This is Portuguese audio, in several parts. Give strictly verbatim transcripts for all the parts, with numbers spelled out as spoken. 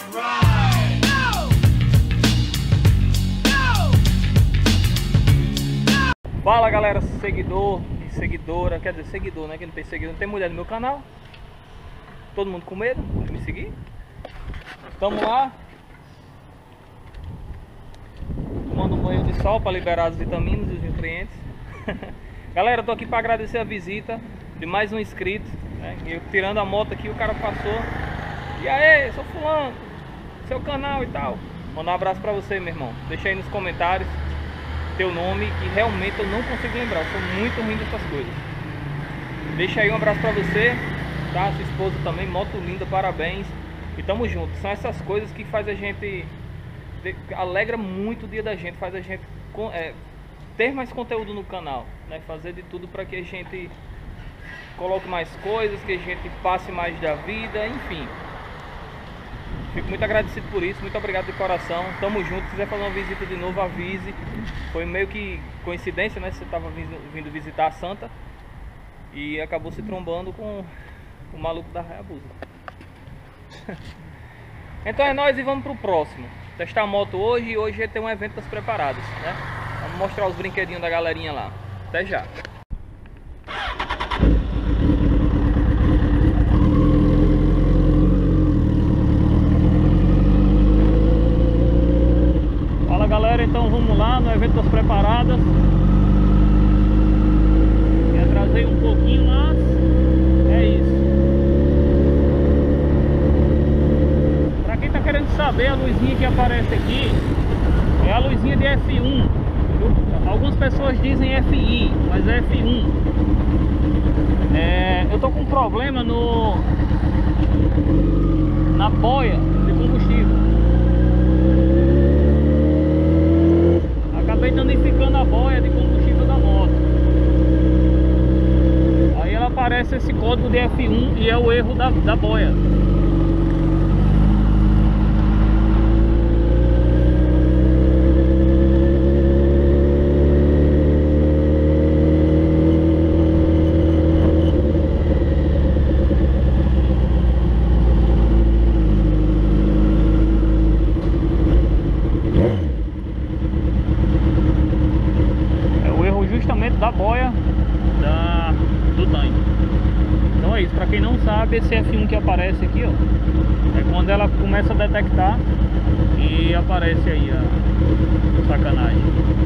Fala galera, seguidor e seguidora, quer dizer seguidor, né? Que não tem seguidor, não tem mulher no meu canal. Todo mundo com medo de me seguir. Estamos lá tomando um banho de sol para liberar as vitaminas e os nutrientes. Galera, tô aqui para agradecer a visita de mais um inscrito, né? Eu tirando a moto aqui, o cara passou. E aí, sou fulano, seu canal e tal. Manda um abraço para você, meu irmão. Deixa aí nos comentários teu nome, que realmente eu não consigo lembrar, eu sou muito ruim dessas coisas. Deixa aí um abraço pra você, tá? Sua esposa também, moto linda, parabéns. E tamo junto, são essas coisas que faz a gente, alegra muito o dia da gente, faz a gente é, ter mais conteúdo no canal, né? Fazer de tudo para que a gente coloque mais coisas, que a gente passe mais da vida, enfim. Fico muito agradecido por isso, muito obrigado de coração. Tamo junto, se quiser fazer uma visita de novo, avise. Foi meio que coincidência, né? Você tava vindo, vindo visitar a Santa e acabou se trombando com o maluco da Hayabusa. Então é nóis e vamos pro próximo. Testar a moto hoje, e hoje tem um evento das preparadas, né? Vamos mostrar os brinquedinhos da galerinha lá. Até já. Galera, então vamos lá no evento das preparadas. Me atrasei um pouquinho, mas é isso. Pra quem tá querendo saber, a luzinha que aparece aqui é a luzinha de F um. Algumas pessoas dizem F I, mas é F um. É, eu tô com um problema no na boia de combustível. Acabei danificando a boia de combustível da moto. Aí ela aparece esse código de F um e é o erro da, da boia. Da boia da, do tanque. Então é isso, para quem não sabe, esse F um que aparece aqui, ó, é quando ela começa a detectar e aparece aí a sacanagem.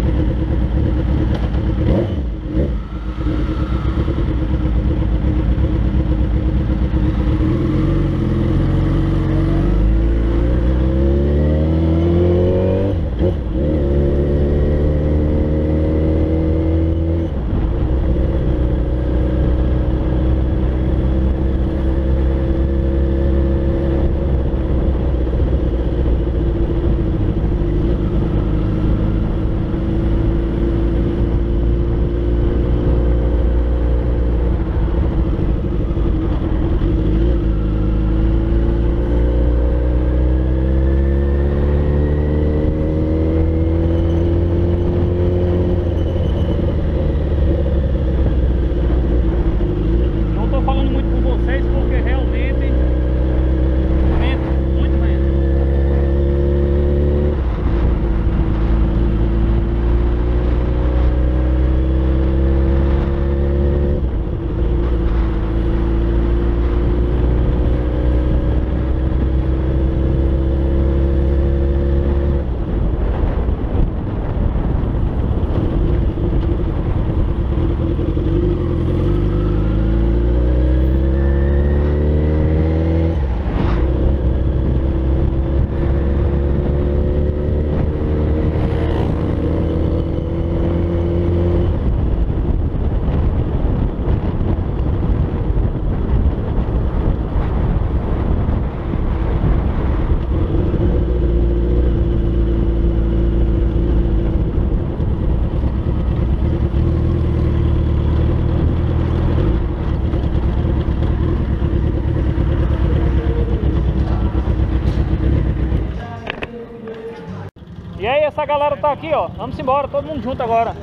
E aí, essa galera tá aqui, ó. Vamos embora, todo mundo junto agora.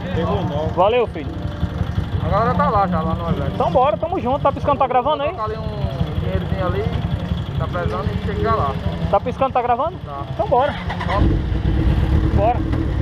Valeu, filho. A galera tá lá já, lá no evento. Então bora, tamo junto. Tá piscando, tá gravando aí? Vou colocar ali um dinheirozinho ali. Tá pesando e chegar lá. Tá piscando, tá gravando? Tá. Então bora. Bora.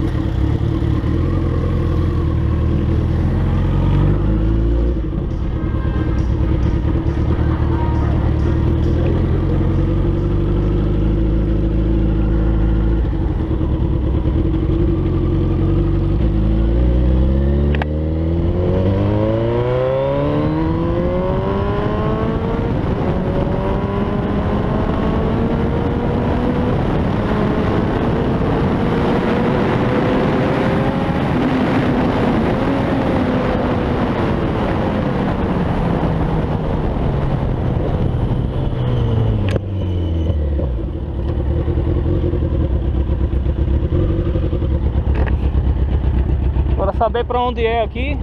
Bora saber pra onde é aqui.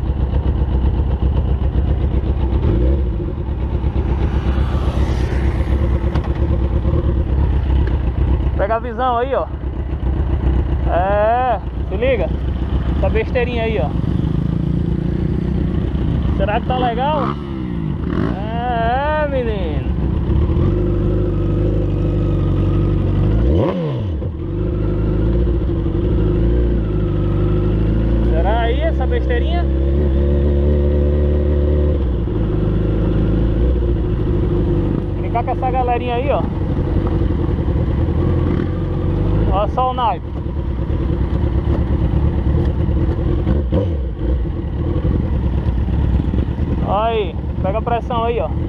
Pega a visão aí, ó. É, se liga. Essa besteirinha aí, ó. Será que tá legal? É, menino. Será aí essa besteirinha? Brincar com essa galerinha aí, ó. Olha só o naipe. Aí, pega a pressão aí, ó.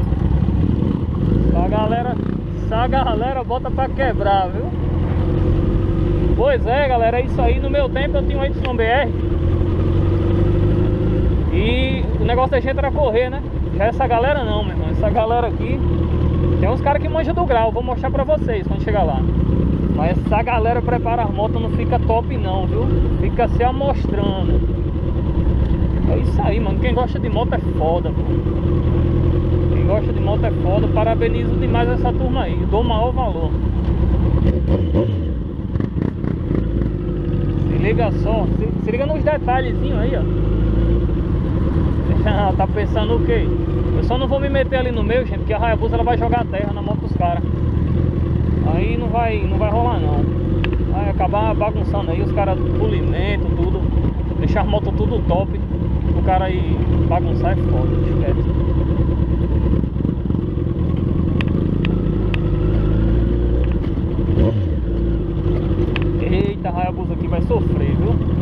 Essa galera, essa galera bota pra quebrar, viu? Pois é, galera, é isso aí. No meu tempo eu tinha um Y B R e o negócio da gente era correr, né? Já essa galera não, meu irmão. Essa galera aqui, tem uns caras que manjam do grau. Vou mostrar pra vocês quando chegar lá. Mas essa galera prepara as motos, não fica top não, viu? Fica se amostrando. É isso aí, mano. Quem gosta de moto é foda, pô. Quem gosta de moto é foda. Parabenizo demais essa turma aí. Dou o maior valor. Se liga só. Se, se liga nos detalhezinhos aí, ó. Tá pensando o quê? Eu só não vou me meter ali no meio, gente, porque a Hayabusa ela vai jogar a terra na moto dos caras. Aí não vai, não vai rolar não. Vai acabar bagunçando aí, os caras polimento, tudo. Deixar a moto tudo top. O cara aí bagunçar é foda, esquece. Eita, a Hayabusa aqui vai sofrer, viu?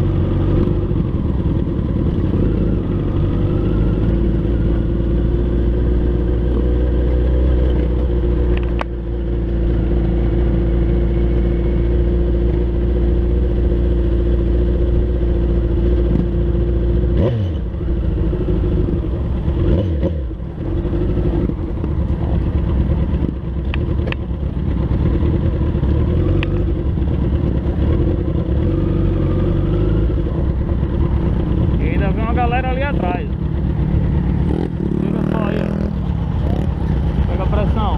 Galera ali atrás. Liga só aí. Pega a pressão.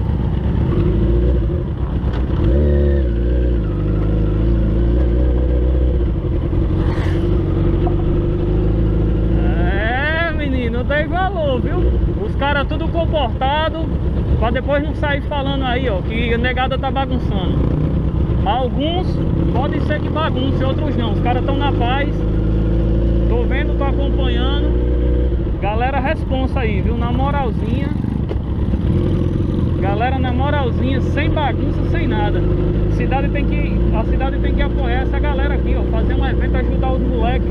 É, menino, não tem valor, viu? Os caras tudo comportado, pra depois não sair falando aí, ó, que a negada tá bagunçando. Alguns podem ser que bagunce, outros não. Os caras estão na paz. Tô vendo, tô acompanhando. Galera responsa aí, viu? Na moralzinha. Galera na moralzinha, sem bagunça, sem nada. A cidade tem que, a cidade tem que apoiar essa galera aqui, ó. Fazer um evento, ajudar os moleques.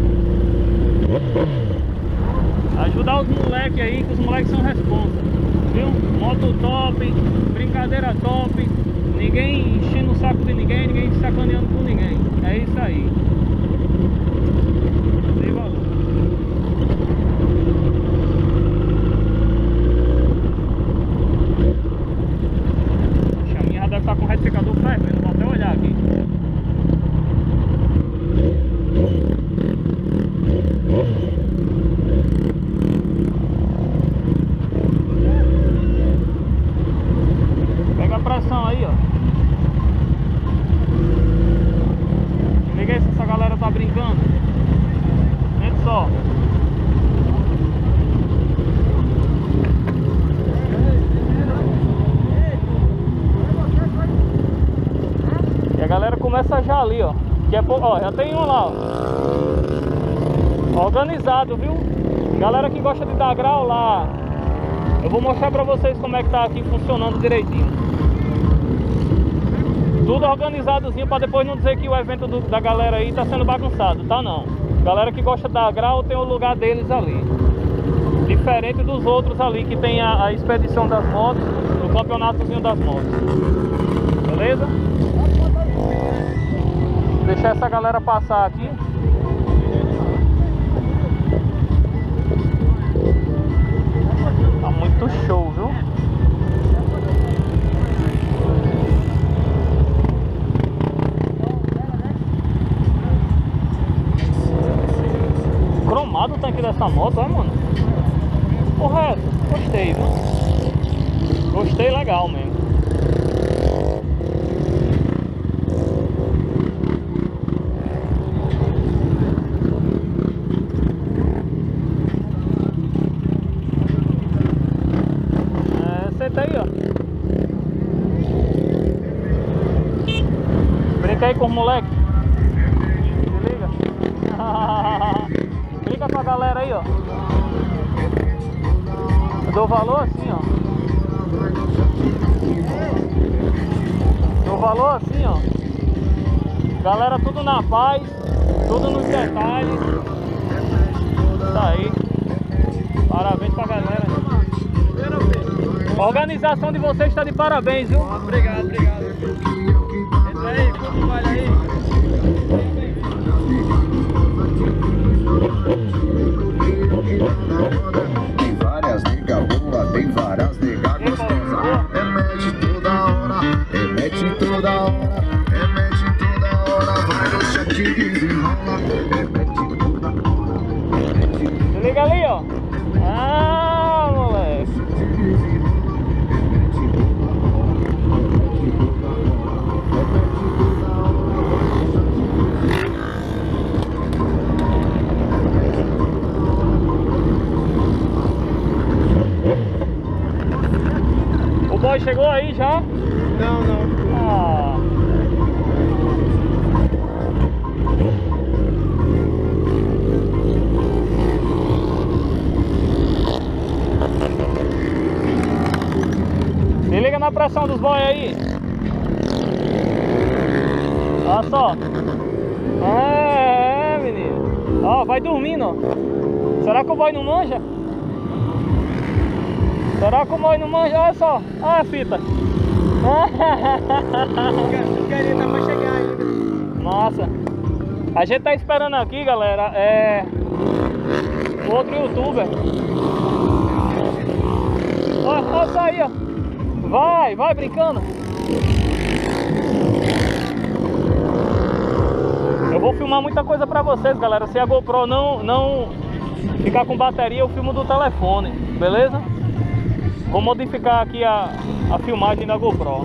Ajudar os moleques aí, que os moleques são responsa. Viu? Moto top, brincadeira top. Ninguém enchendo o saco de ninguém, ninguém sacaneando com ninguém. É isso aí. Tá com o retificador fervendo, vou até olhar aqui. Pega a pressão aí, ó. Liga aí se essa galera tá brincando. Sente só. começa já ali, ó. Que é, ó, já tem um lá, ó. Organizado, viu? Galera que gosta de dar grau lá. Eu vou mostrar pra vocês como é que tá aqui funcionando direitinho. Tudo organizadozinho pra depois não dizer que o evento do, da galera aí tá sendo bagunçado, tá não. Galera que gosta de dar grau tem o lugar deles ali. Diferente dos outros ali que tem a, a expedição das motos, o campeonatozinho das motos. Beleza? Deixar essa galera passar aqui. Tá muito show, viu? Cromado o tanque dessa moto, é, mano? Correto, gostei, viu? Gostei legal mesmo. É, senta aí, ó. Brinca aí com os moleques. Se liga. Brinca com a galera aí, ó. Eu dou valor assim, ó. Dou valor assim, ó. Galera tudo na paz, tudo nos detalhes. Isso aí. Parabéns pra galera. A organização de vocês está de parabéns, viu? Obrigado, obrigado. Entra aí, como vai aí? Tem várias nega boa, tem várias nega gostosa. Remete toda hora, remete toda hora, remete toda hora. Vai no chat e desenrola. Remete toda hora. Se liga ali, ó. Ah, moleque. O boy chegou aí já? Não, não. Ah. Se liga na pressão dos boy aí. Olha só. É, é, menino. Ó, vai dormindo, ó. Será que o boy não manja? Será que o boy não manja? Olha só. Olha a fita. O carinha tá pra chegar ainda. Massa. A gente tá esperando aqui, galera, é outro youtuber. Olha, olha só aí, ó. Vai, vai brincando. Eu vou filmar muita coisa pra vocês, galera. Se a GoPro não, não ficar com bateria, eu filmo do telefone, beleza? Vou modificar aqui a, a filmagem da GoPro.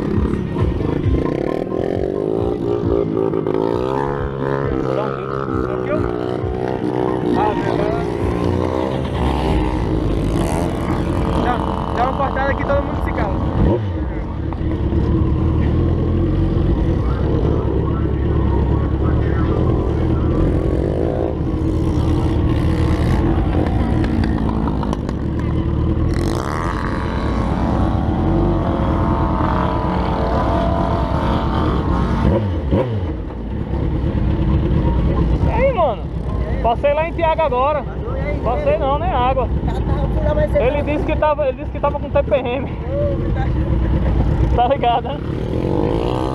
Tranquilo? Ah, dá, dá uma cortada aqui, todo mundo se cala. Passei lá em Tiago agora. Passei não, nem água. Ele disse que tava, ele disse que tava com T P M. Tá ligado, né?